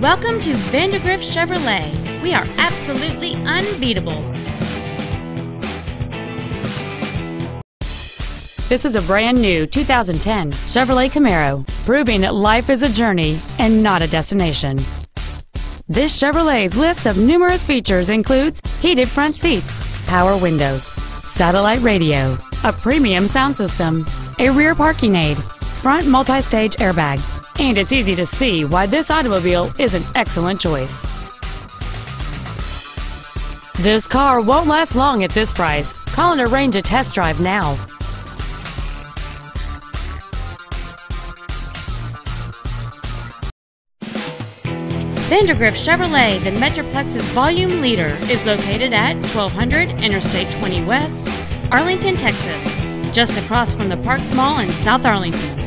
Welcome to Vandergrift Chevrolet. We are absolutely unbeatable. This is a brand new 2010 Chevrolet Camaro, proving that life is a journey and not a destination. This Chevrolet's list of numerous features includes heated front seats, power windows, satellite radio, a premium sound system, a rear parking aid, front multi-stage airbags, and it's easy to see why this automobile is an excellent choice. This car won't last long at this price. Call and arrange a test drive now. Vandergrift Chevrolet, the Metroplex's volume leader, is located at 1200 Interstate 20 West, Arlington, Texas, just across from the Parks Mall in South Arlington.